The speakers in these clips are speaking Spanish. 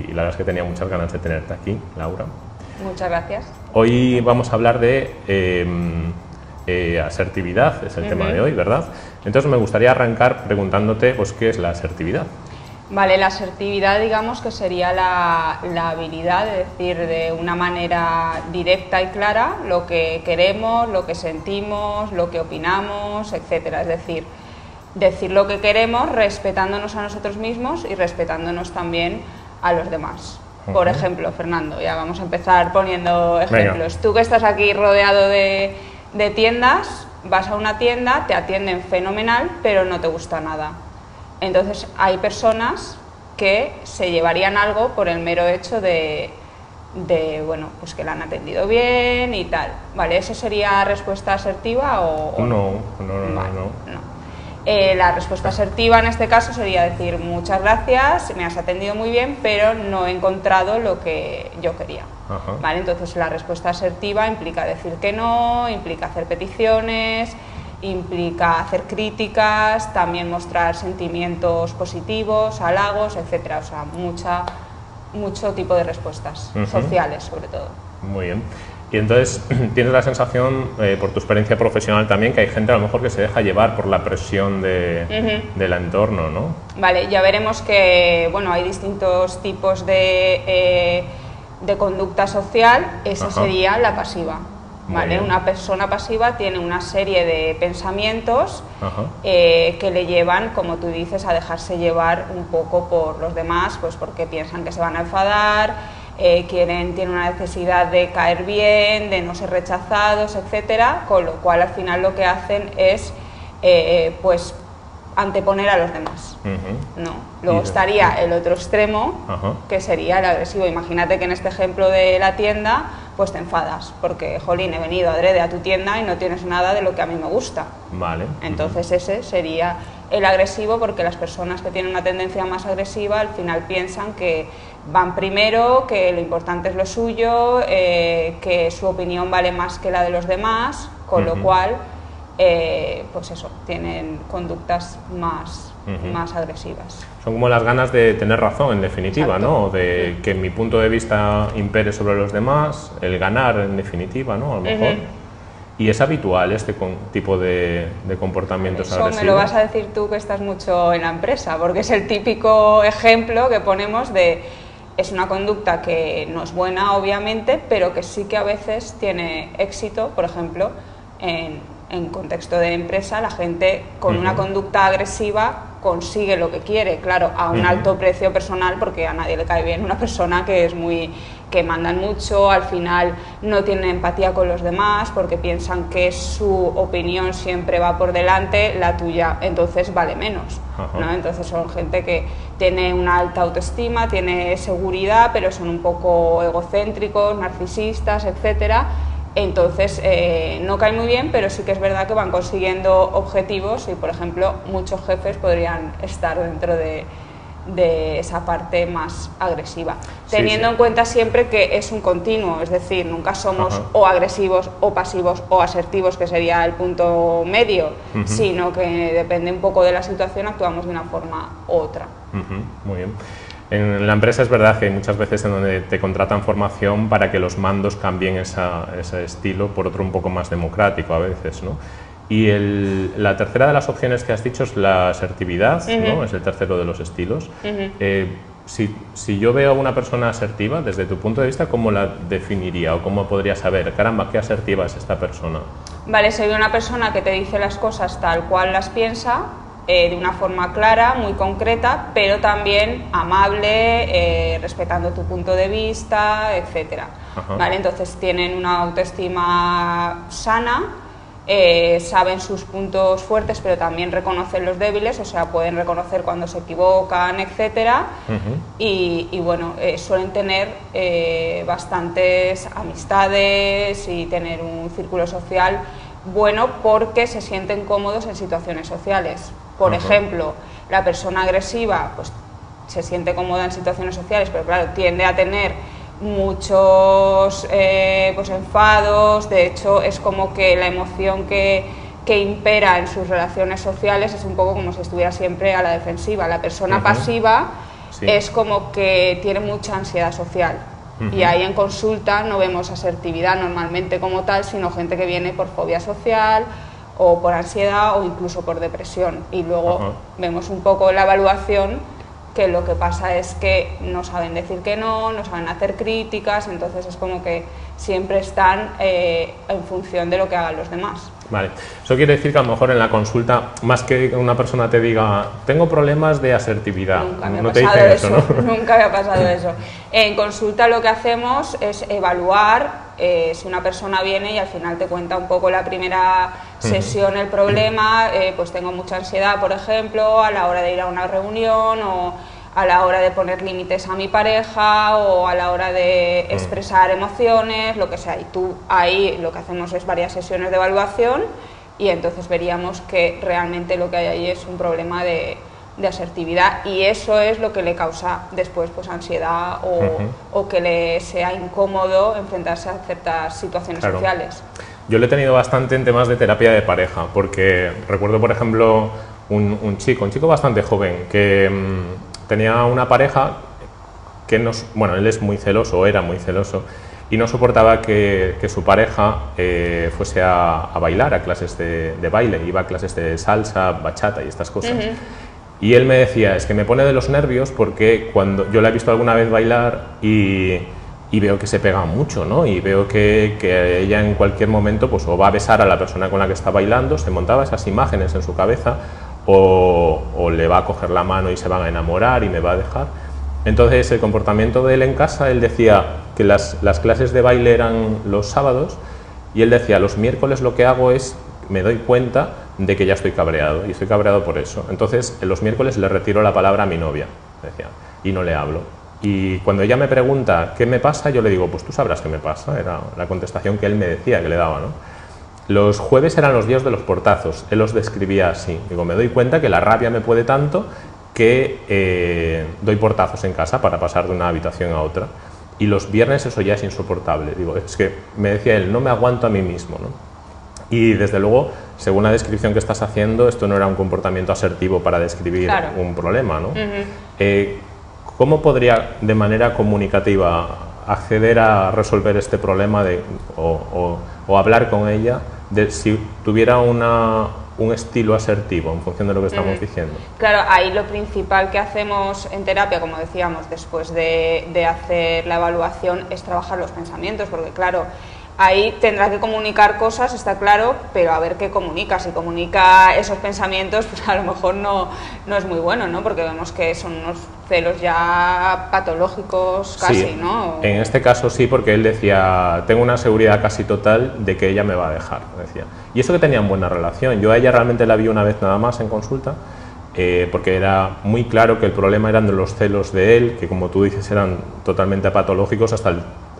y la verdad es que tenía muchas ganas de tenerte aquí, Laura. Muchas gracias. Hoy vamos a hablar de asertividad, es el tema de hoy, ¿verdad? Entonces me gustaría arrancar preguntándote, pues, ¿qué es la asertividad? Vale, la asertividad, digamos que sería la habilidad de decir de una manera directa y clara lo que queremos, lo que sentimos, lo que opinamos, etcétera. Es decir lo que queremos respetándonos a nosotros mismos y respetándonos también a los demás. Por ejemplo, Fernando, ya vamos a empezar poniendo ejemplos. Venga. Tú que estás aquí rodeado de tiendas, vas a una tienda, te atienden fenomenal, pero no te gusta nada. Entonces hay personas que se llevarían algo por el mero hecho de bueno, pues que la han atendido bien y tal. ¿Vale? ¿Eso sería respuesta asertiva o...? No. La respuesta asertiva en este caso sería decir muchas gracias, me has atendido muy bien, pero no he encontrado lo que yo quería. ¿Vale? Entonces la respuesta asertiva implica decir que no, implica hacer peticiones, implica hacer críticas, también mostrar sentimientos positivos, halagos, etcétera. O sea, mucho tipo de respuestas sociales, sobre todo. Muy bien. Y entonces tienes la sensación, por tu experiencia profesional también, que hay gente a lo mejor que se deja llevar por la presión del entorno, ¿no? Vale, ya veremos que, bueno, hay distintos tipos de conducta social. Esa sería la pasiva. ¿Vale? Una persona pasiva tiene una serie de pensamientos que le llevan, como tú dices, a dejarse llevar un poco por los demás, pues porque piensan que se van a enfadar, tienen una necesidad de caer bien, de no ser rechazados, etcétera, con lo cual al final lo que hacen es pues anteponer a los demás. ¿No? Luego estaría el otro extremo, que sería el agresivo. Imagínate que en este ejemplo de la tienda, pues te enfadas, porque, jolín, he venido adrede a tu tienda y no tienes nada de lo que a mí me gusta. Vale. Entonces ese sería el agresivo, porque las personas que tienen una tendencia más agresiva al final piensan que van primero, que lo importante es lo suyo, que su opinión vale más que la de los demás, con lo cual, pues eso, tienen conductas más agresivas. Son como las ganas de tener razón, en definitiva, ¿no? De que mi punto de vista impere sobre los demás, el ganar, en definitiva, ¿no? A lo mejor. ¿Y es habitual este tipo de comportamientos agresivos? Eso me lo vas a decir tú, que estás mucho en la empresa, porque es el típico ejemplo que ponemos de... Es una conducta que no es buena, obviamente, pero que sí que a veces tiene éxito. Por ejemplo, en contexto de empresa, la gente con una conducta agresiva consigue lo que quiere, claro, a un alto precio personal, porque a nadie le cae bien una persona que es que mandan mucho, al final no tienen empatía con los demás porque piensan que su opinión siempre va por delante, la tuya entonces vale menos, ¿no? Entonces son gente que tiene una alta autoestima, tiene seguridad, pero son un poco egocéntricos, narcisistas, etcétera. Entonces no cae muy bien, pero sí que es verdad que van consiguiendo objetivos y, por ejemplo, muchos jefes podrían estar dentro de esa parte más agresiva, teniendo en cuenta siempre que es un continuo, es decir, nunca somos o agresivos o pasivos o asertivos, que sería el punto medio, sino que depende un poco de la situación, actuamos de una forma u otra. Muy bien. En la empresa es verdad que hay muchas veces en donde te contratan formación para que los mandos cambien ese estilo por otro un poco más democrático a veces, ¿no? Y la tercera de las opciones que has dicho es la asertividad, ¿no? Es el tercero de los estilos. Si yo veo a una persona asertiva, desde tu punto de vista, ¿cómo la definiría o cómo podría saber, caramba, qué asertiva es esta persona? Vale, sería una persona que te dice las cosas tal cual las piensa, de una forma clara, muy concreta, pero también amable, respetando tu punto de vista, etcétera. ¿Vale? Entonces tienen una autoestima sana, saben sus puntos fuertes, pero también reconocen los débiles, o sea, pueden reconocer cuando se equivocan, etcétera. Y bueno, suelen tener bastantes amistades y tener un círculo social bueno, porque se sienten cómodos en situaciones sociales. Por ejemplo, la persona agresiva pues se siente cómoda en situaciones sociales, pero claro, tiende a tener muchos pues enfados. De hecho, es como que la emoción que impera en sus relaciones sociales es un poco como si estuviera siempre a la defensiva. La persona pasiva Sí. es como que tiene mucha ansiedad social. Y ahí en consulta no vemos asertividad normalmente como tal, sino gente que viene por fobia social o por ansiedad o incluso por depresión. Y luego vemos un poco la evaluación, que lo que pasa es que no saben decir que no saben hacer críticas, entonces es como que siempre están en función de lo que hagan los demás. Vale, eso quiere decir que a lo mejor en la consulta, más que una persona te diga, tengo problemas de asertividad, Nunca me ha no te pasado dicen eso, ¿no? Nunca me ha pasado eso. En consulta lo que hacemos es evaluar si una persona viene y al final te cuenta un poco la primera sesión el problema, pues tengo mucha ansiedad, por ejemplo, a la hora de ir a una reunión o a la hora de poner límites a mi pareja o a la hora de expresar emociones, lo que sea. Y tú ahí lo que hacemos es varias sesiones de evaluación y entonces veríamos que realmente lo que hay ahí es un problema de asertividad, y eso es lo que le causa después pues ansiedad o que le sea incómodo enfrentarse a ciertas situaciones sociales. Yo lo he tenido bastante en temas de terapia de pareja, porque recuerdo, por ejemplo, un chico bastante joven que tenía una pareja que él es muy celoso, o era muy celoso, y no soportaba que su pareja fuese a bailar, a clases de baile, iba a clases de salsa, bachata y estas cosas. Y él me decía, es que me pone de los nervios porque cuando yo la he visto alguna vez bailar y veo que se pega mucho, ¿no? Y veo que ella en cualquier momento pues o va a besar a la persona con la que está bailando, se montaba esas imágenes en su cabeza, o le va a coger la mano y se van a enamorar y me va a dejar. Entonces el comportamiento de él en casa, él decía que las clases de baile eran los sábados, y él decía, los miércoles lo que hago es, me doy cuenta de que ya estoy cabreado, y estoy cabreado por eso. Entonces, en los miércoles le retiro la palabra a mi novia, decía, y no le hablo. Y cuando ella me pregunta qué me pasa, yo le digo, pues tú sabrás qué me pasa, era la contestación que él me decía, que le daba, ¿no? Los jueves eran los días de los portazos, él los describía así. Digo, me doy cuenta que la rabia me puede tanto que doy portazos en casa para pasar de una habitación a otra. Y los viernes eso ya es insoportable. Digo, es que me decía él, no me aguanto a mí mismo, ¿no? Y desde luego, según la descripción que estás haciendo, esto no era un comportamiento asertivo para describir un problema, ¿no? ¿Cómo podría, de manera comunicativa, acceder a resolver este problema o hablar con ella si tuviera un estilo asertivo en función de lo que estamos diciendo? Claro, ahí lo principal que hacemos en terapia, como decíamos, después de hacer la evaluación, es trabajar los pensamientos, porque claro, ahí tendrá que comunicar cosas, está claro, pero a ver qué comunica. Si comunica esos pensamientos, pues a lo mejor no es muy bueno, ¿no? Porque vemos que son unos celos ya patológicos casi, sí, ¿no? En este caso sí, porque él decía, tengo una seguridad casi total de que ella me va a dejar, decía. Y eso que tenían buena relación. Yo a ella realmente la vi una vez nada más en consulta, porque era muy claro que el problema eran de los celos de él, que como tú dices eran totalmente patológicos hasta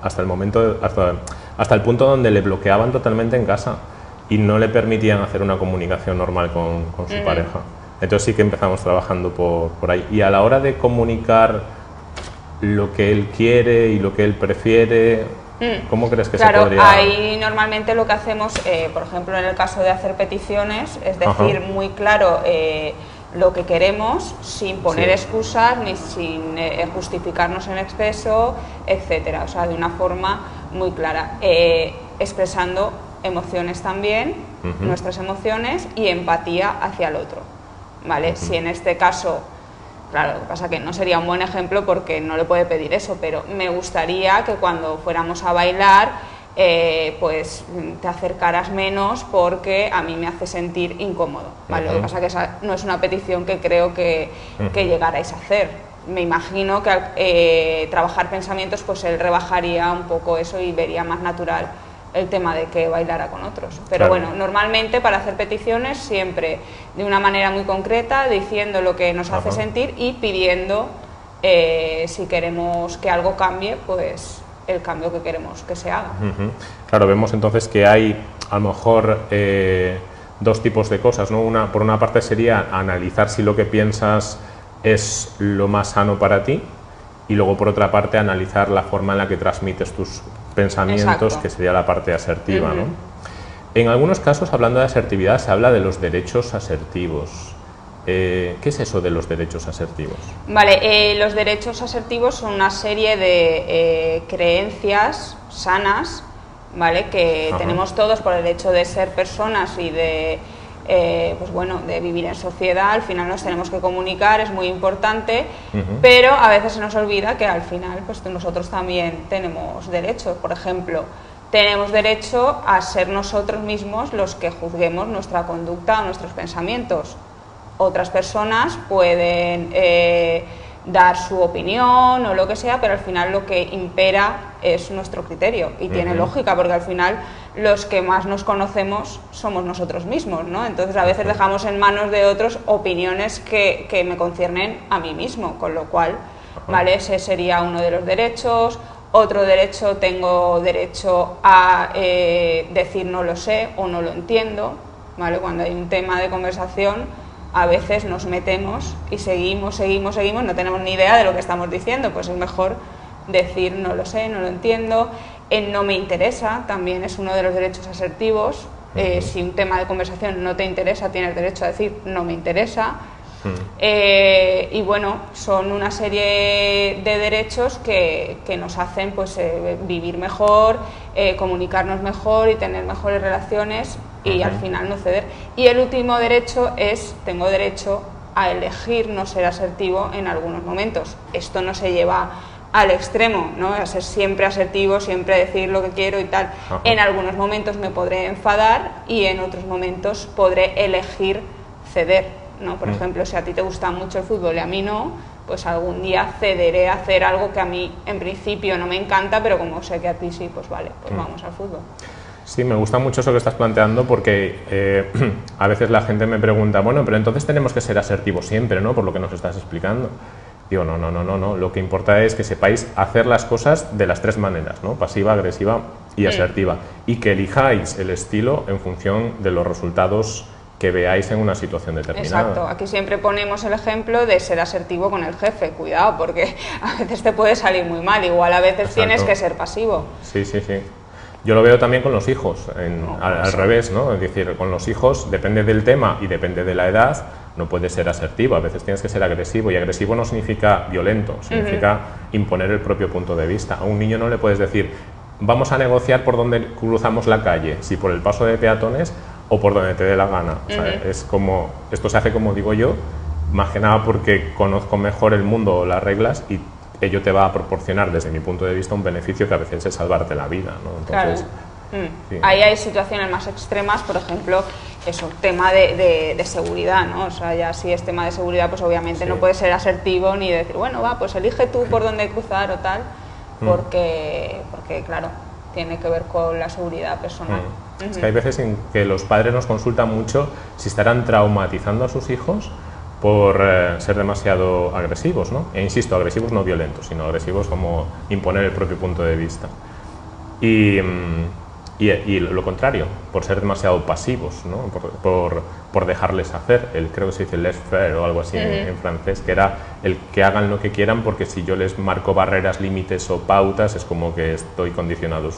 el punto donde le bloqueaban totalmente en casa y no le permitían hacer una comunicación normal con su pareja. Entonces sí que empezamos trabajando por ahí. Y a la hora de comunicar lo que él quiere y lo que él prefiere, ¿cómo crees que se podría...? Claro, ahí normalmente lo que hacemos, por ejemplo en el caso de hacer peticiones, es decir muy claro lo que queremos, sin poner excusas ni sin justificarnos en exceso, etcétera. O sea, de una forma muy clara, expresando emociones también, nuestras emociones, y empatía hacia el otro, ¿vale? Si en este caso, claro, lo que pasa que no sería un buen ejemplo porque no le puede pedir eso, pero me gustaría que cuando fuéramos a bailar pues te acercaras menos porque a mí me hace sentir incómodo, ¿vale? Lo que pasa que esa no es una petición que creo que llegarais a hacer. Me imagino que al trabajar pensamientos pues él rebajaría un poco eso y vería más natural el tema de que bailara con otros. Pero bueno, normalmente para hacer peticiones siempre de una manera muy concreta, diciendo lo que nos hace sentir y pidiendo si queremos que algo cambie, pues el cambio que queremos que se haga. Claro, vemos entonces que hay a lo mejor dos tipos de cosas, ¿no? Por una parte sería analizar si lo que piensas es lo más sano para ti, y luego por otra parte analizar la forma en la que transmites tus pensamientos, que sería la parte asertiva, ¿no? En algunos casos, hablando de asertividad, se habla de los derechos asertivos. ¿Qué es eso de los derechos asertivos? Vale, los derechos asertivos son una serie de creencias sanas, ¿vale? Que Ajá. tenemos todos por el hecho de ser personas y de, pues bueno, de vivir en sociedad. Al final nos tenemos que comunicar, es muy importante, pero a veces se nos olvida que al final pues nosotros también tenemos derechos. Por ejemplo, tenemos derecho a ser nosotros mismos los que juzguemos nuestra conducta o nuestros pensamientos. Otras personas pueden dar su opinión o lo que sea, pero al final lo que impera es nuestro criterio y tiene lógica, porque al final los que más nos conocemos somos nosotros mismos, ¿no? Entonces a veces dejamos en manos de otros opiniones que me conciernen a mí mismo, con lo cual, ¿vale? Ese sería uno de los derechos. Otro derecho, tengo derecho a decir no lo sé o no lo entiendo, ¿vale? Cuando hay un tema de conversación, a veces nos metemos y seguimos, no tenemos ni idea de lo que estamos diciendo, pues es mejor decir no lo sé, no lo entiendo. No me interesa, también es uno de los derechos asertivos. Si un tema de conversación no te interesa, tienes derecho a decir no me interesa. Y bueno, son una serie de derechos que nos hacen pues, vivir mejor, comunicarnos mejor y tener mejores relaciones y al final no ceder. Y el último derecho es, tengo derecho a elegir no ser asertivo en algunos momentos. Esto no se lleva al extremo, ¿no? A ser siempre asertivo, siempre decir lo que quiero y tal. En algunos momentos me podré enfadar y en otros momentos podré elegir ceder, ¿no? Por ejemplo, si a ti te gusta mucho el fútbol y a mí no, pues algún día cederé a hacer algo que a mí en principio no me encanta, pero como sé que a ti sí, pues vale, pues vamos al fútbol. Sí, me gusta mucho eso que estás planteando porque a veces la gente me pregunta, bueno, pero entonces tenemos que ser asertivos siempre, ¿no? Por lo que nos estás explicando. Digo, no, lo que importa es que sepáis hacer las cosas de las tres maneras, ¿no? Pasiva, agresiva y asertiva, y que elijáis el estilo en función de los resultados que veáis en una situación determinada. Exacto, aquí siempre ponemos el ejemplo de ser asertivo con el jefe, cuidado, porque a veces te puede salir muy mal, igual a veces tienes que ser pasivo. Sí. Yo lo veo también con los hijos, al revés, ¿no? Es decir, con los hijos depende del tema y depende de la edad, no puedes ser asertivo, a veces tienes que ser agresivo, y agresivo no significa violento, significa imponer el propio punto de vista. A un niño no le puedes decir, vamos a negociar por donde cruzamos la calle, si por el paso de peatones o por donde te dé la gana. O sea, es como, esto se hace como digo yo, más que nada porque conozco mejor el mundo o las reglas y ello te va a proporcionar, desde mi punto de vista, un beneficio que a veces es salvarte la vida, ¿no? Entonces, claro. Ahí hay situaciones más extremas, por ejemplo, eso, tema de seguridad, ¿no? O sea, ya si es tema de seguridad, pues obviamente no puedes ser asertivo ni decir, bueno, va, pues elige tú por dónde cruzar o tal, porque claro, tiene que ver con la seguridad personal. Es que hay veces en que los padres nos consultan mucho si estarán traumatizando a sus hijos por ser demasiado agresivos, ¿no? E insisto, agresivos no violentos, sino agresivos como imponer el propio punto de vista. Y lo contrario, por ser demasiado pasivos, ¿no? por dejarles hacer, creo que se dice laissez-faire o algo así en francés, que era el que hagan lo que quieran, porque si yo les marco barreras, límites o pautas, es como que estoy condicionando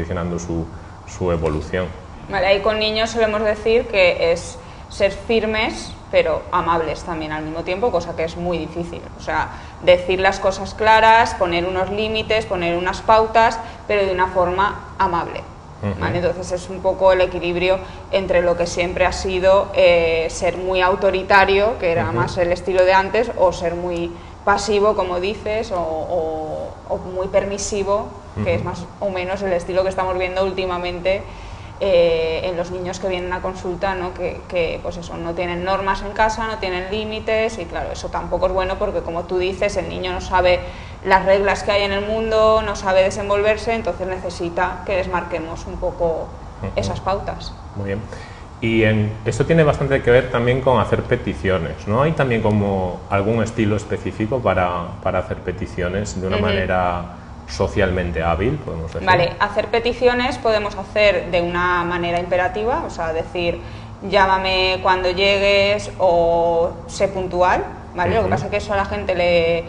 su evolución. Vale, ahí con niños solemos decir que es ser firmes pero amables también al mismo tiempo, cosa que es muy difícil. O sea, decir las cosas claras, poner unos límites, poner unas pautas, pero de una forma amable. ¿Vale? Entonces es un poco el equilibrio entre lo que siempre ha sido ser muy autoritario, que era más el estilo de antes, o ser muy pasivo, como dices, o muy permisivo, que es más o menos el estilo que estamos viendo últimamente en los niños que vienen a consulta, ¿no? Que pues eso, no tienen normas en casa, no tienen límites, y claro, eso tampoco es bueno porque, como tú dices, el niño no sabe las reglas que hay en el mundo, no sabe desenvolverse, entonces necesita que les marquemos un poco esas pautas. Muy bien. Y esto tiene bastante que ver también con hacer peticiones, ¿no? ¿Hay también como algún estilo específico para hacer peticiones de una manera socialmente hábil, podemos decir? Vale, hacer peticiones podemos hacer de una manera imperativa, o sea, decir llámame cuando llegues o sé puntual, ¿vale? Lo que pasa es que eso a la gente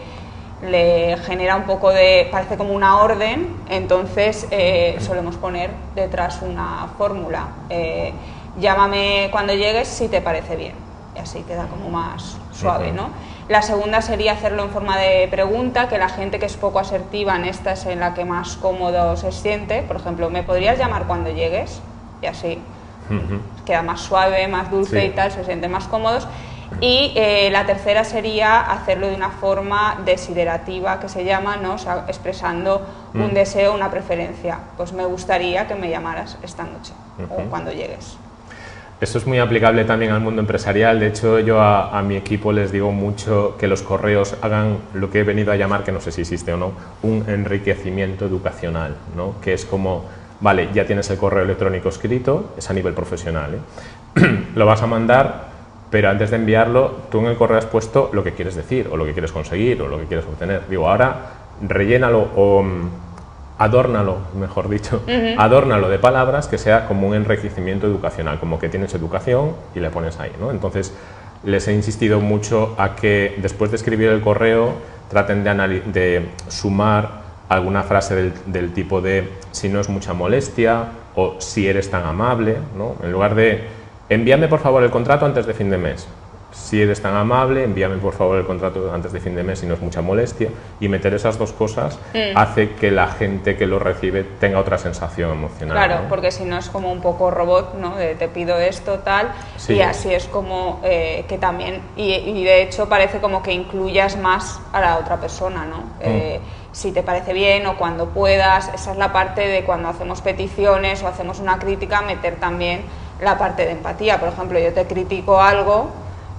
le genera un poco de, parece como una orden, entonces solemos poner detrás una fórmula. Llámame cuando llegues si te parece bien. y así queda como más suave, ¿no? La segunda sería hacerlo en forma de pregunta, que la gente que es poco asertiva en esta es en la que más cómodo se siente. Por ejemplo, ¿me podrías llamar cuando llegues? Y así queda más suave, más dulce y tal, se sienten más cómodos. Y la tercera sería hacerlo de una forma desiderativa, que se llama, ¿no? O sea, expresando un deseo, una preferencia. Pues me gustaría que me llamaras esta noche o cuando llegues. Eso es muy aplicable también al mundo empresarial. De hecho, yo a mi equipo les digo mucho que los correos hagan lo que he venido a llamar, que no sé si existe o no, un enriquecimiento educacional, ¿no? Que es como, vale, ya tienes el correo electrónico escrito, es a nivel profesional, ¿eh? Lo vas a mandar, pero antes de enviarlo, tú en el correo has puesto lo que quieres decir, o lo que quieres conseguir, o lo que quieres obtener. Digo, ahora rellénalo o adórnalo, mejor dicho, adórnalo de palabras que sea como un enriquecimiento educacional, como que tienes educación y le pones ahí, ¿no? Entonces, les he insistido mucho a que después de escribir el correo traten de sumar alguna frase del tipo de si no es mucha molestia o si eres tan amable, ¿no? En lugar de envíame por favor el contrato antes de fin de mes. Si eres tan amable, envíame por favor el contrato antes de fin de mes si no es mucha molestia, y meter esas dos cosas hace que la gente que lo recibe tenga otra sensación emocional. Claro, ¿no? porque si no es como un poco robot, ¿no? De te pido esto, tal, y así es como que también, y de hecho parece como que incluyas más a la otra persona, ¿no? Si te parece bien o cuando puedas, esa es la parte de cuando hacemos peticiones o hacemos una crítica, meter también la parte de empatía. Por ejemplo, yo te critico algo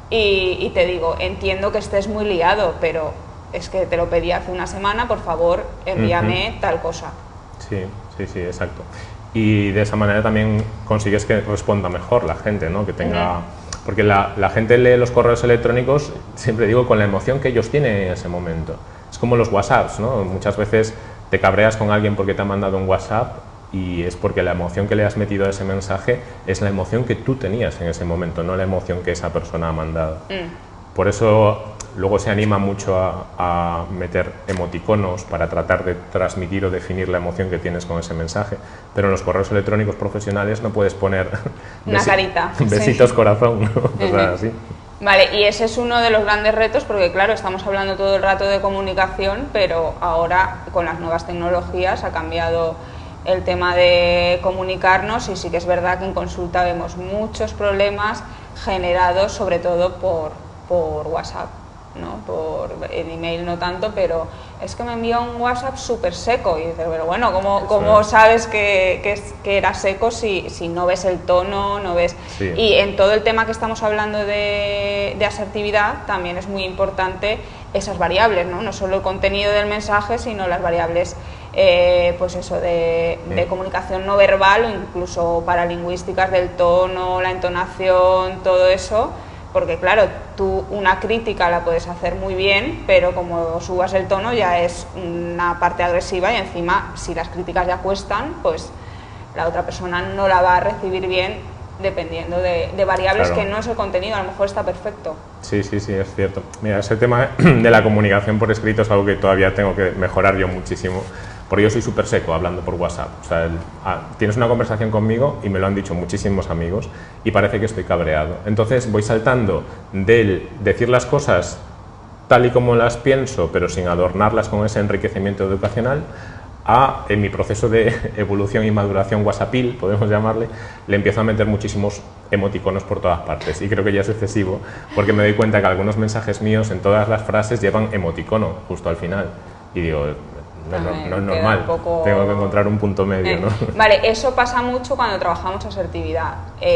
y te digo, entiendo que estés muy liado, pero es que te lo pedí hace una semana, por favor, envíame tal cosa. Sí, sí, sí, exacto. Y de esa manera también consigues que responda mejor la gente, ¿no? Que tenga... Porque la gente lee los correos electrónicos, siempre digo, con la emoción que ellos tienen en ese momento. Es como los WhatsApps, ¿no? Muchas veces te cabreas con alguien porque te ha mandado un WhatsApp y es porque la emoción que le has metido a ese mensaje es la emoción que tú tenías en ese momento, no la emoción que esa persona ha mandado. Por eso luego se anima mucho a meter emoticonos para tratar de transmitir o definir la emoción que tienes con ese mensaje, pero en los correos electrónicos profesionales no puedes poner una carita, besitos corazón, ¿no? Cosas así. Vale, y ese es uno de los grandes retos, porque claro, estamos hablando todo el rato de comunicación, pero ahora con las nuevas tecnologías ha cambiado el tema de comunicarnos, y sí que es verdad que en consulta vemos muchos problemas generados sobre todo por WhatsApp, ¿no? Por el email no tanto, pero es que me envió un WhatsApp súper seco y dices, pero bueno, ¿cómo sabes que era seco si no ves el tono, no ves? Sí. Y en todo el tema que estamos hablando de asertividad también es muy importante esas variables, ¿no? No solo el contenido del mensaje, sino las variables pues eso de comunicación no verbal o incluso paralingüísticas del tono, la entonación, todo eso. Porque claro, tú una crítica la puedes hacer muy bien, pero como subas el tono ya es una parte agresiva y encima si las críticas ya cuestan, pues la otra persona no la va a recibir bien dependiendo de variables que no es el contenido, a lo mejor está perfecto. Sí, sí, sí, es cierto. Mira, ese tema de la comunicación por escrito es algo que todavía tengo que mejorar yo muchísimo. Porque yo soy súper seco hablando por WhatsApp. O sea, tienes una conversación conmigo y me lo han dicho muchísimos amigos y parece que estoy cabreado. Entonces voy saltando del decir las cosas tal y como las pienso, pero sin adornarlas con ese enriquecimiento educacional, en mi proceso de evolución y maduración whatsappil, podemos llamarle, le empiezo a meter muchísimos emoticonos por todas partes. Y creo que ya es excesivo, porque me doy cuenta que algunos mensajes míos en todas las frases llevan emoticono justo al final. Y digo... No es normal, tengo que encontrar un punto medio, ¿no? Vale, eso pasa mucho cuando trabajamos asertividad.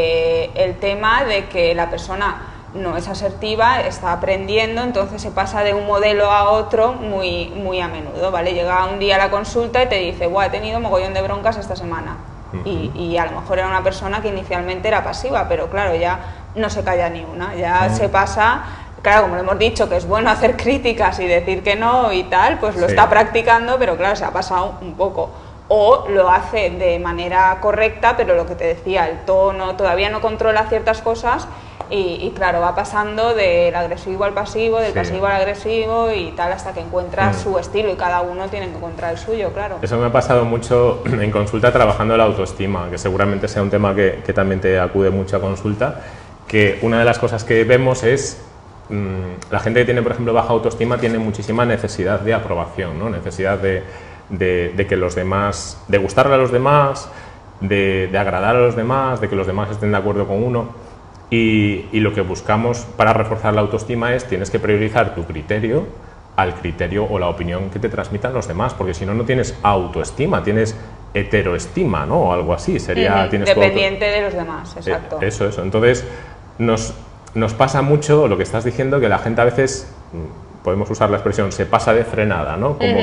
El tema de que la persona no es asertiva, está aprendiendo, entonces se pasa de un modelo a otro muy a menudo, ¿vale? Llega un día a la consulta y te dice, he tenido mogollón de broncas esta semana. Y a lo mejor era una persona que inicialmente era pasiva, pero claro, ya no se calla ni una, ya se pasa... Claro, como le hemos dicho, que es bueno hacer críticas y decir que no y tal, pues lo está practicando, pero claro, se ha pasado un poco. O lo hace de manera correcta, pero lo que te decía, el tono, todavía no controla ciertas cosas y claro, va pasando del agresivo al pasivo, del pasivo al agresivo y tal, hasta que encuentra su estilo y cada uno tiene que encontrar el suyo, claro. Eso me ha pasado mucho en consulta trabajando la autoestima, que seguramente sea un tema que también te acude mucho a consulta, que una de las cosas que vemos es la gente que tiene, por ejemplo, baja autoestima tiene muchísima necesidad de aprobación, ¿no? Necesidad de que los demás, de gustarle a los demás, de agradar a los demás, de que los demás estén de acuerdo con uno. Y lo que buscamos para reforzar la autoestima es tienes que priorizar tu criterio al criterio o la opinión que te transmitan los demás, porque si no, no tienes autoestima, tienes heteroestima, ¿no? O algo así, sería... tienes dependiente de los demás, exacto. Eso. Entonces, nos pasa mucho lo que estás diciendo, que la gente a veces, podemos usar la expresión, se pasa de frenada, ¿no? Como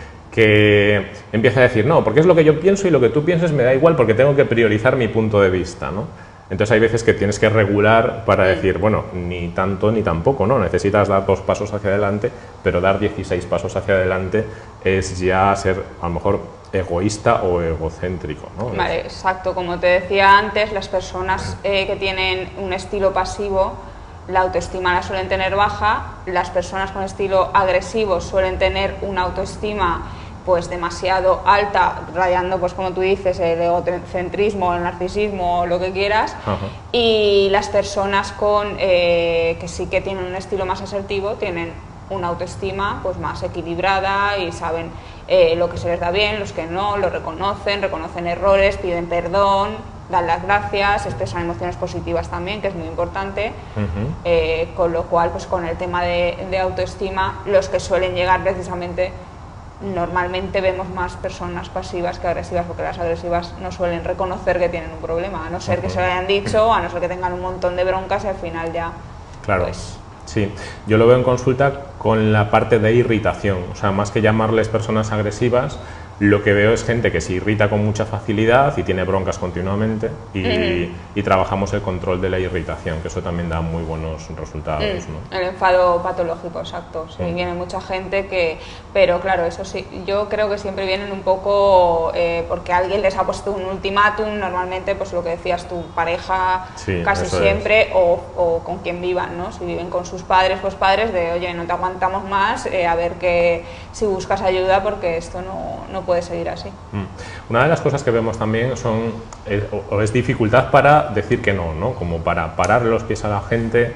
que empieza a decir, no, porque es lo que yo pienso y lo que tú pienses me da igual porque tengo que priorizar mi punto de vista, ¿no? Entonces hay veces que tienes que regular para decir, bueno, ni tanto ni tampoco, ¿no? Necesitas dar 2 pasos hacia adelante, pero dar 16 pasos hacia adelante es ya ser, a lo mejor, egoísta o egocéntrico, ¿no? Vale, exacto. Como te decía antes, las personas que tienen un estilo pasivo, la autoestima la suelen tener baja. Las personas con estilo agresivo suelen tener una autoestima pues demasiado alta, rayando, pues como tú dices, el egocentrismo, el narcisismo, lo que quieras. Y las personas con que sí que tienen un estilo más asertivo tienen una autoestima pues más equilibrada y saben lo que se les da bien, los que no, lo reconocen errores, piden perdón, dan las gracias, expresan emociones positivas también, que es muy importante. Con lo cual, pues con el tema de autoestima, los que suelen llegar precisamente, normalmente vemos más personas pasivas que agresivas, porque las agresivas no suelen reconocer que tienen un problema, a no ser que se lo hayan dicho, a no ser que tengan un montón de broncas y al final ya... Claro. Pues, sí, yo lo veo en consulta con la parte de irritación, o sea, más que llamarles personas agresivas, lo que veo es gente que se irrita con mucha facilidad y tiene broncas continuamente y trabajamos el control de la irritación, que eso también da muy buenos resultados, ¿no? El enfado patológico, exacto. Sí, viene mucha gente que... Pero claro, eso sí, yo creo que siempre vienen un poco porque alguien les ha puesto un ultimátum, normalmente pues lo que decías, tu pareja, sí, casi siempre, o con quien vivan, ¿no? Si viven con sus padres, pues padres de, oye, no te aguantamos más, a ver que si buscas ayuda porque esto no puede seguir así. Una de las cosas que vemos también es dificultad para decir que no, ¿no? Como para parar los pies a la gente,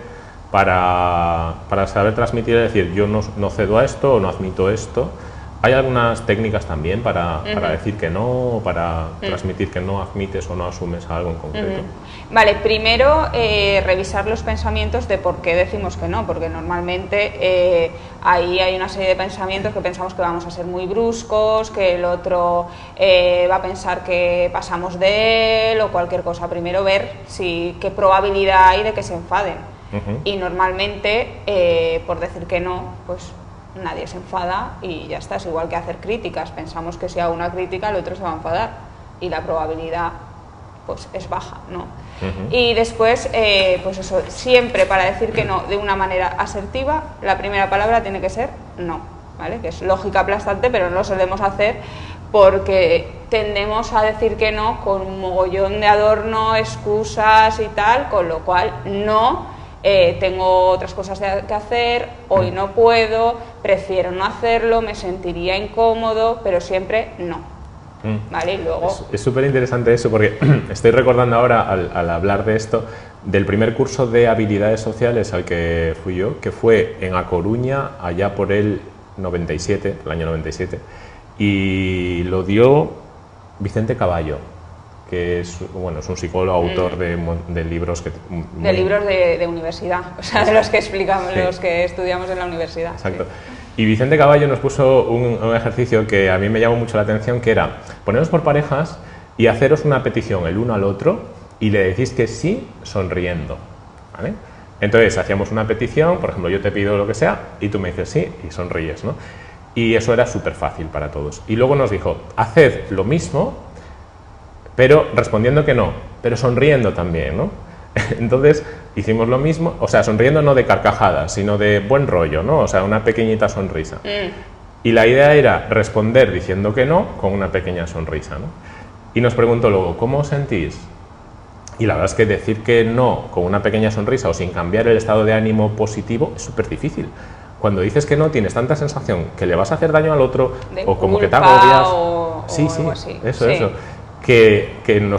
para saber transmitir y decir yo no cedo a esto o no admito esto. ¿Hay algunas técnicas también para decir que no, para transmitir que no admites o no asumes algo en concreto? Vale, primero revisar los pensamientos de por qué decimos que no, porque normalmente ahí hay una serie de pensamientos que pensamos que vamos a ser muy bruscos, que el otro va a pensar que pasamos de él o cualquier cosa. Primero ver qué probabilidad hay de que se enfaden. Y normalmente por decir que no, pues nadie se enfada y ya está. Es igual que hacer críticas, pensamos que si hago una crítica el otro se va a enfadar y la probabilidad pues es baja, ¿no? Y después pues eso, siempre para decir que no de una manera asertiva, la primera palabra tiene que ser no, ¿vale? Que es lógica aplastante, pero no lo solemos hacer porque tendemos a decir que no con un mogollón de adorno, excusas y tal, con lo cual no. Tengo otras cosas que hacer, hoy no puedo, prefiero no hacerlo, me sentiría incómodo, pero siempre no. ¿Vale? Y luego... Es súper interesante eso, porque estoy recordando ahora, al hablar de esto, del primer curso de habilidades sociales al que fui yo, que fue en A Coruña, allá por el 97, el año 97, y lo dio Vicente Caballo, que es un psicólogo, autor de libros de libros de universidad, o sea, de los que explicamos, los que estudiamos en la universidad. Exacto. Y Vicente Caballo nos puso un ejercicio que a mí me llamó mucho la atención, que era poneros por parejas y haceros una petición el uno al otro y le decís que sí sonriendo, ¿vale? Entonces hacíamos una petición, por ejemplo, yo te pido lo que sea y tú me dices sí y sonríes, ¿no? Y eso era súper fácil para todos. Y luego nos dijo, haced lo mismo, pero respondiendo que no, pero sonriendo también, ¿no? Entonces hicimos lo mismo, o sea, sonriendo no de carcajadas, sino de buen rollo, ¿no? O sea, una pequeñita sonrisa. Y la idea era responder diciendo que no con una pequeña sonrisa, ¿no? Y nos preguntó luego, ¿cómo os sentís? Y la verdad es que decir que no con una pequeña sonrisa o sin cambiar el estado de ánimo positivo es súper difícil. Cuando dices que no, tienes tanta sensación que le vas a hacer daño al otro, de o como culpa, que te agobias. o Sí, algo así. eso. Que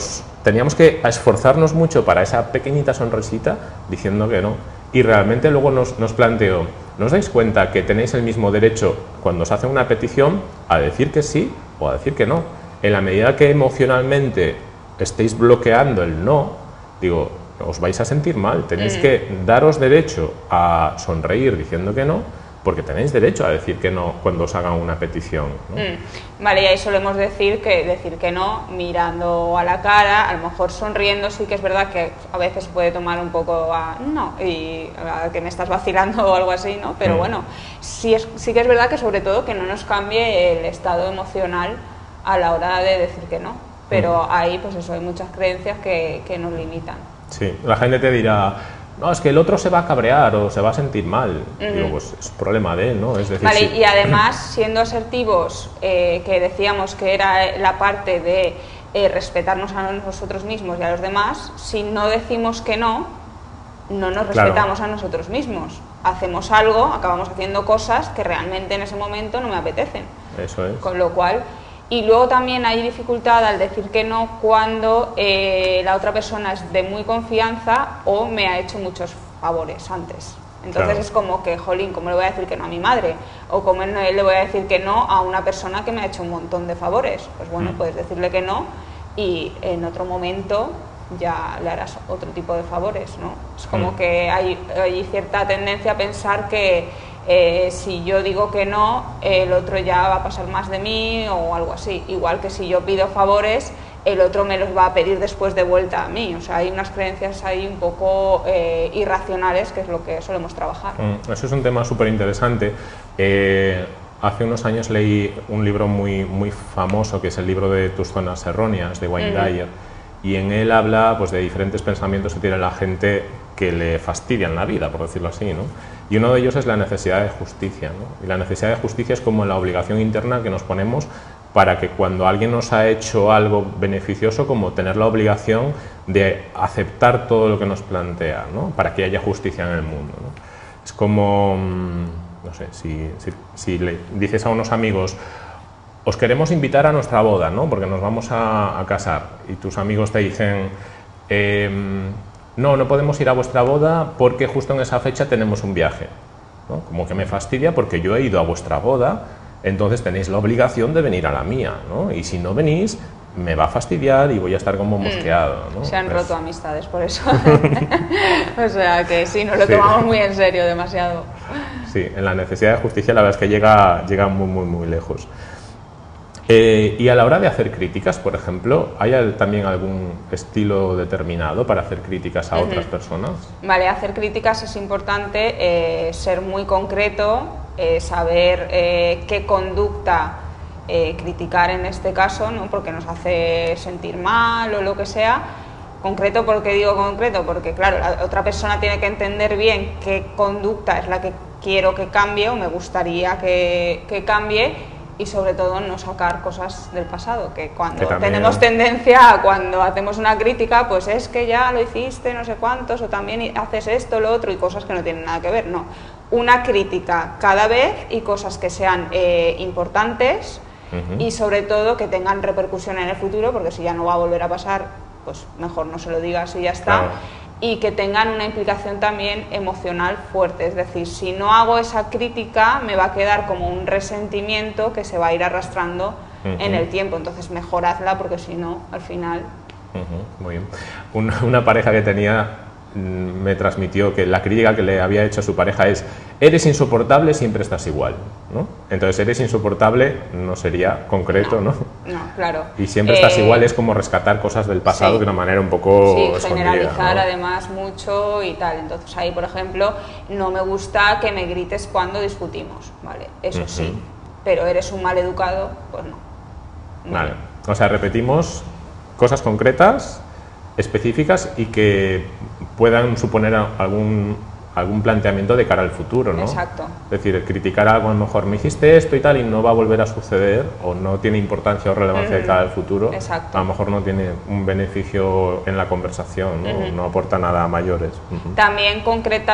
teníamos que esforzarnos mucho para esa pequeñita sonrisita diciendo que no. Y realmente luego nos planteó, ¿no os dais cuenta que tenéis el mismo derecho cuando os hacen una petición a decir que sí o a decir que no? En la medida que emocionalmente estéis bloqueando el no, digo, os vais a sentir mal, tenéis que daros derecho a sonreír diciendo que no, porque tenéis derecho a decir que no cuando os hagan una petición, ¿no? Vale, y ahí solemos decir que no mirando a la cara, a lo mejor sonriendo, sí que es verdad que a veces puede tomar un poco a no, y a que me estás vacilando o algo así, ¿no? Pero bueno, sí que es verdad que sobre todo que no nos cambie el estado emocional a la hora de decir que no, pero ahí pues eso, hay muchas creencias que nos limitan. Sí, la gente te dirá, no, es que el otro se va a cabrear o se va a sentir mal. Digo, pues es problema de él, ¿no? Es decir, vale, sí. Y además, siendo asertivos, que decíamos que era la parte de respetarnos a nosotros mismos y a los demás, si no decimos que no, no nos respetamos a nosotros mismos. Hacemos algo, acabamos haciendo cosas que realmente en ese momento no me apetecen. Eso es. Con lo cual... Y luego también hay dificultad al decir que no cuando la otra persona es de muy confianza o me ha hecho muchos favores antes. Entonces es como que, jolín, ¿cómo le voy a decir que no a mi madre? O ¿cómo le voy a decir que no a una persona que me ha hecho un montón de favores? Pues bueno, puedes decirle que no y en otro momento ya le harás otro tipo de favores, ¿no? Es como que hay cierta tendencia a pensar que si yo digo que no, el otro ya va a pasar más de mí o algo así. Igual que si yo pido favores, el otro me los va a pedir después de vuelta a mí. O sea, hay unas creencias ahí un poco irracionales, que es lo que solemos trabajar. Eso es un tema súper interesante. Hace unos años leí un libro muy famoso, que es el libro de Tus zonas erróneas, de Wayne Dyer, y en él habla pues, de diferentes pensamientos que tiene la gente que le fastidian la vida, por decirlo así, ¿no? Y uno de ellos es la necesidad de justicia, ¿no? Y la necesidad de justicia es como la obligación interna que nos ponemos para que cuando alguien nos ha hecho algo beneficioso, como tener la obligación de aceptar todo lo que nos plantea, ¿no? Para que haya justicia en el mundo, ¿no? Es como, no sé, si le dices a unos amigos, os queremos invitar a nuestra boda, ¿no? Porque nos vamos a casar, y tus amigos te dicen, no podemos ir a vuestra boda porque justo en esa fecha tenemos un viaje, ¿no? Como que me fastidia porque yo he ido a vuestra boda, entonces tenéis la obligación de venir a la mía, ¿no? Y si no venís, me va a fastidiar y voy a estar como mosqueado, ¿no? Se han roto amistades por eso. O sea que sí, nos lo tomamos muy en serio, demasiado. Sí, en la necesidad de justicia la verdad es que llega muy lejos. Y a la hora de hacer críticas, por ejemplo, ¿hay también algún estilo determinado para hacer críticas a otras personas? Vale, hacer críticas es importante, ser muy concreto, saber qué conducta criticar en este caso, ¿no? Porque nos hace sentir mal o lo que sea. Concreto, ¿por qué digo concreto? Porque claro, la otra persona tiene que entender bien qué conducta es la que quiero que cambie o me gustaría que cambie. Y sobre todo no sacar cosas del pasado, que cuando tenemos tendencia a cuando hacemos una crítica, pues es que ya lo hiciste no sé cuántos, o también haces esto, lo otro, y cosas que no tienen nada que ver. No, una crítica cada vez y cosas que sean importantes y sobre todo que tengan repercusión en el futuro, porque si ya no va a volver a pasar, pues mejor no se lo digas y ya está. Claro. Y que tengan una implicación también emocional fuerte, es decir, si no hago esa crítica me va a quedar como un resentimiento que se va a ir arrastrando en el tiempo, entonces mejor hazla porque si no, al final... Muy bien. Una pareja que tenía me transmitió que la crítica que le había hecho a su pareja es: eres insoportable, siempre estás igual, ¿no? Entonces, eres insoportable no sería concreto, ¿no? No, claro. Y siempre estás igual es como rescatar cosas del pasado de una manera un poco escondida, generalizar, ¿no? Además mucho y tal. Entonces ahí, por ejemplo, no me gusta que me grites cuando discutimos, ¿vale? Eso sí, pero eres un mal educado, pues no. Vale. O sea, repetimos cosas concretas, específicas y que puedan suponer algún planteamiento de cara al futuro, ¿no? Exacto. Es decir, criticar algo, a lo mejor me hiciste esto y tal y no va a volver a suceder, o no tiene importancia o relevancia de cara al futuro. Exacto. A lo mejor no tiene un beneficio en la conversación, ¿no? No aporta nada a mayores. También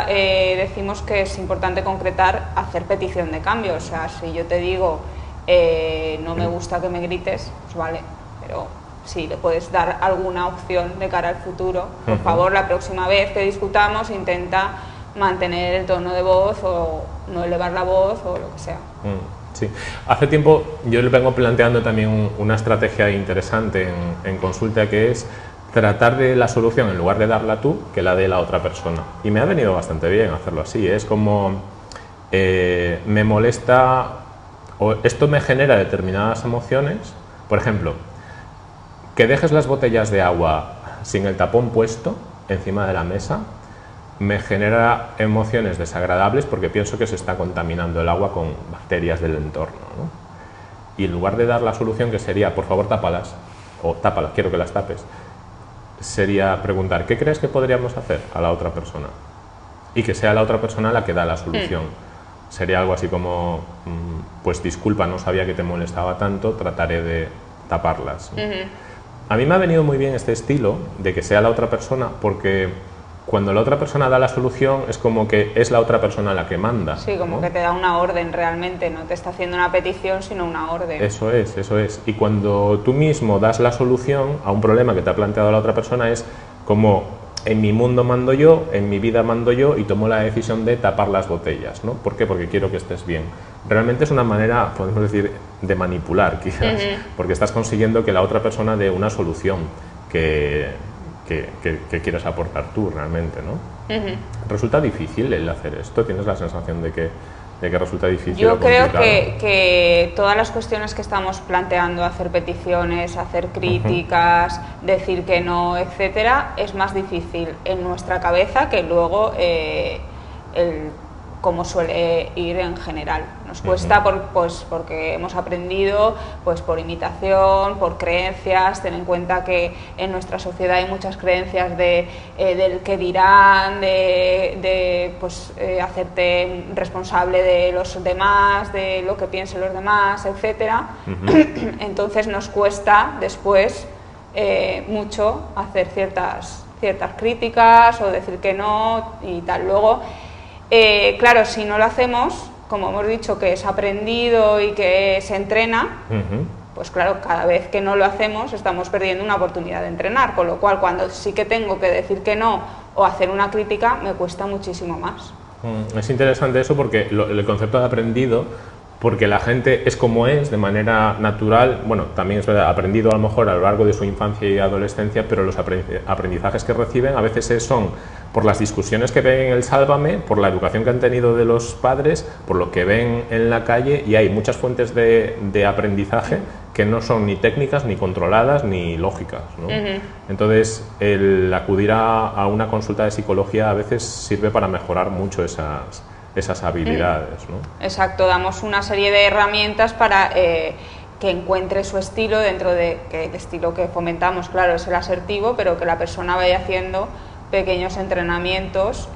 decimos que es importante concretar, hacer petición de cambio. O sea, si yo te digo no me gusta que me grites, pues vale, pero si le puedes dar alguna opción de cara al futuro. Por favor, la próxima vez que discutamos intenta mantener el tono de voz o no elevar la voz o lo que sea. Sí, hace tiempo yo le vengo planteando también una estrategia interesante en consulta, que es tratar de la solución, en lugar de darla tú, que la dé la otra persona. Y me ha venido bastante bien hacerlo así. Es como me molesta o esto me genera determinadas emociones. Por ejemplo, que dejes las botellas de agua sin el tapón puesto encima de la mesa me genera emociones desagradables porque pienso que se está contaminando el agua con bacterias del entorno, ¿no? Y en lugar de dar la solución, que sería, por favor, tápalas, o tápalas, quiero que las tapes, sería preguntar, ¿qué crees que podríamos hacer a la otra persona? Y que sea la otra persona la que da la solución. Sería algo así como, pues disculpa, no sabía que te molestaba tanto, trataré de taparlas. A mí me ha venido muy bien este estilo de que sea la otra persona, porque cuando la otra persona da la solución es como que es la otra persona la que manda. Sí, como, ¿no?, que te da una orden realmente, no te está haciendo una petición, sino una orden. Eso es, eso es. Y cuando tú mismo das la solución a un problema que te ha planteado la otra persona, es como, en mi mundo mando yo, en mi vida mando yo, y tomo la decisión de tapar las botellas, ¿no? ¿Por qué? Porque quiero que estés bien. Realmente es una manera, podemos decir, de manipular, quizás, porque estás consiguiendo que la otra persona dé una solución que quieres aportar tú realmente, ¿no? ¿Resulta difícil el hacer esto? ¿Tienes la sensación de que resulta difícil? Yo creo que todas las cuestiones que estamos planteando, hacer peticiones, hacer críticas, decir que no, etcétera, es más difícil en nuestra cabeza que luego como suele ir en general. Nos cuesta porque hemos aprendido pues por imitación, por creencias. Ten en cuenta que en nuestra sociedad hay muchas creencias del que dirán, de hacerte responsable de los demás, de lo que piensen los demás, etcétera. Entonces nos cuesta después mucho hacer ciertas críticas o decir que no y tal. Luego, claro, si no lo hacemos, como hemos dicho, que es aprendido y que se entrena, pues claro, cada vez que no lo hacemos estamos perdiendo una oportunidad de entrenar, con lo cual cuando sí que tengo que decir que no o hacer una crítica me cuesta muchísimo más. Es interesante eso porque el concepto de aprendido, porque la gente es como es, de manera natural, bueno, también es verdad, aprendido a lo mejor a lo largo de su infancia y adolescencia, pero los aprendizajes que reciben a veces son por las discusiones que ven en el Sálvame, por la educación que han tenido de los padres, por lo que ven en la calle, y hay muchas fuentes de aprendizaje que no son ni técnicas, ni controladas, ni lógicas, ¿no? Entonces, el acudir a una consulta de psicología a veces sirve para mejorar mucho esas habilidades, ¿no? Exacto, damos una serie de herramientas para que encuentre su estilo, dentro de que el estilo que fomentamos, claro, es el asertivo, pero que la persona vaya haciendo pequeños entrenamientos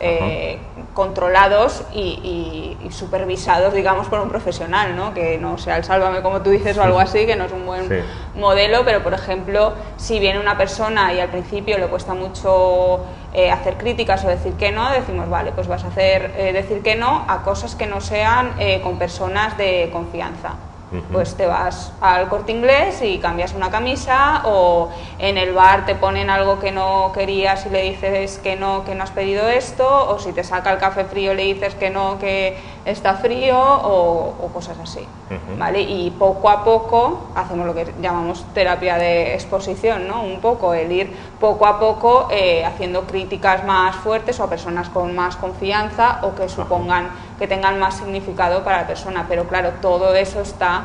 controlados y supervisados, digamos, por un profesional, ¿no? Que no sea el Sálvame, como tú dices, o algo así, que no es un buen modelo, pero por ejemplo, si viene una persona y al principio le cuesta mucho hacer críticas o decir que no, decimos, vale, pues vas a decir que no a cosas que no sean con personas de confianza. Pues te vas al Corte Inglés y cambias una camisa, o en el bar te ponen algo que no querías y le dices que no has pedido esto, o si te saca el café frío le dices que no, que está frío, o cosas así, ¿vale? Y poco a poco hacemos lo que llamamos terapia de exposición, ¿no? Un poco el ir poco a poco haciendo críticas más fuertes o a personas con más confianza o que supongan que tengan más significado para la persona, pero claro, todo eso está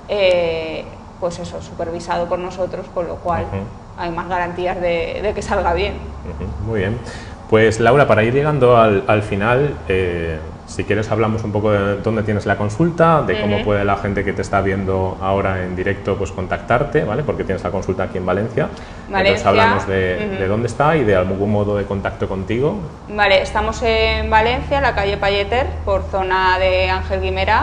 pues eso, supervisado por nosotros, con lo cual hay más garantías de que salga bien. Muy bien. Pues Laura, para ir llegando al final, si quieres hablamos un poco de dónde tienes la consulta, de cómo puede la gente que te está viendo ahora en directo pues contactarte, ¿vale? Porque tienes la consulta aquí en Valencia. Entonces hablamos de dónde está y de algún modo de contacto contigo. Vale, estamos en Valencia, en la calle Palleter, por zona de Ángel Guimerá.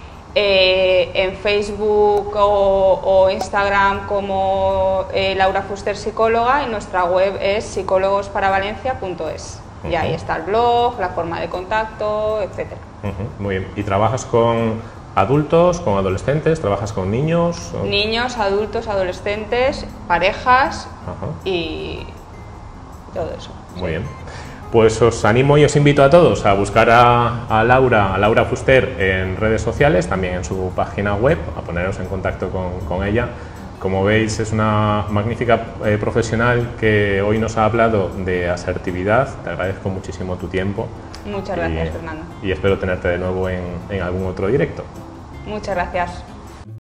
En Facebook o Instagram como Laura Fuster Psicóloga, y nuestra web es psicólogosparaValencia.es. Y ahí está el blog, la forma de contacto, etcétera. Muy bien. ¿Y trabajas con ¿Adultos, con adolescentes? ¿Trabajas con niños? Niños, adultos, adolescentes, parejas y todo eso. Muy bien. Pues os animo y os invito a todos a buscar a Laura Fuster en redes sociales, también en su página web, a poneros en contacto con ella. Como veis, es una magnífica profesional que hoy nos ha hablado de asertividad. Te agradezco muchísimo tu tiempo. Muchas gracias, Fernando. Y espero tenerte de nuevo en algún otro directo. Muchas gracias.